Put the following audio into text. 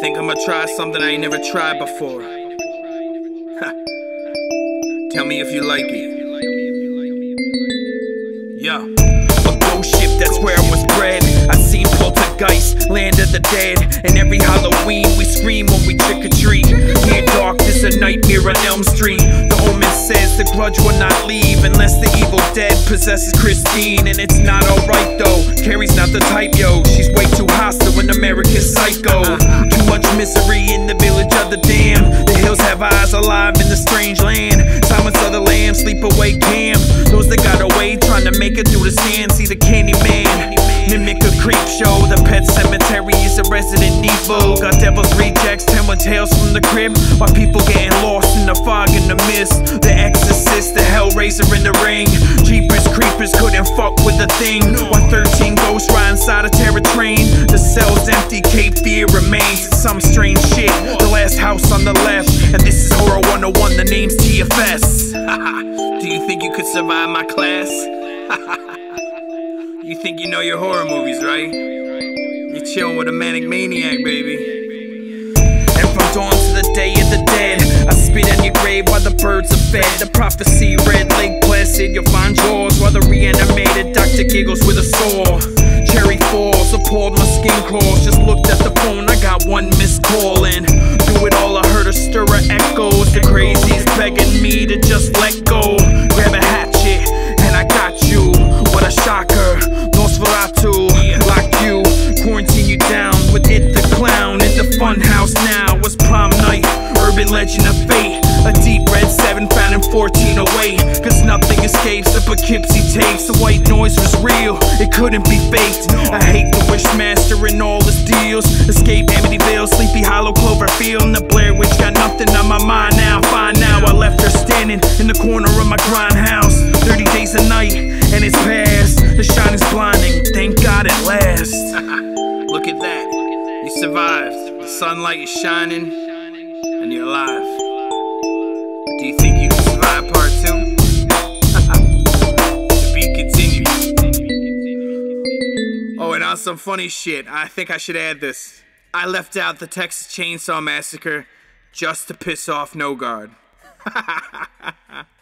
Think I'ma try something I ain't never tried before. Tell me if you like it. Yeah. A ghost ship, that's where I was bred. I seen poltergeist, land of the dead. And every Halloween we scream when we trick or treat. Near dark, there's a nightmare on Elm Street. The omen says the grudge will not leave unless the evil dead possesses Christine. And it's not alright though, Carrie's not the type, yo. She's way too hostile, an American psycho. Too much misery in the village of the damned. The hills have eyes alive in the strange land. Silence of the lambs, sleep away Cam. Those that got away trying to make it through the sand. See the candy man, mimic a creep show. The pet cemetery is a resident evil. Got devil's rejects, telling tales from the crib, while people getting lost in the fog and the mist. The exorcist, the hellraiser in the ring. Jeepers creepers couldn't fuck with the thing. 113 ghosts ride inside a terror train. The cell's empty, Cape Fear remains. It's some strange shit, the last house on the left. And this is Horror 101, the name's TFS. Do you think you could survive my class? You think you know your horror movies, right? You're chilling with a manic maniac, baby. And from dawn to the day of the dead, I spit on your grave while the birds are fed. The prophecy read Lake Placid, you'll find jaws, while the reanimated doctor giggles with a saw. Cherry falls, appalled my skin crawls. Just looked at the phone, I got one missed call in. Through it all I heard a stir of echoes. The crazies begging me to just let go. Grab a hatchet, and I got you. What a shocker, Nosferatu, locked you, quarantine you down with it the clown. In the fun house now was prom night, urban legend of fate. A deep red 7 found in 1408. Cause nothing escapes the Poughkeepsie tapes. The white noise was real, it couldn't be faked. I hate the Wishmaster and all his deals. Escape Amityville, Sleepy Hollow, Cloverfield. And the Blair Witch got nothing on my mind now. Fine now, I left her standing in the corner of my grindhouse. 30 days a night, and it's past. The shine is blinding, thank God it lasts. Look at that, you survived. The sunlight is shining, and you're alive. Do you think you can survive part 2? To be continued. Oh, and on some funny shit, I think I should add this. I left out the Texas Chainsaw Massacre just to piss off No Guard.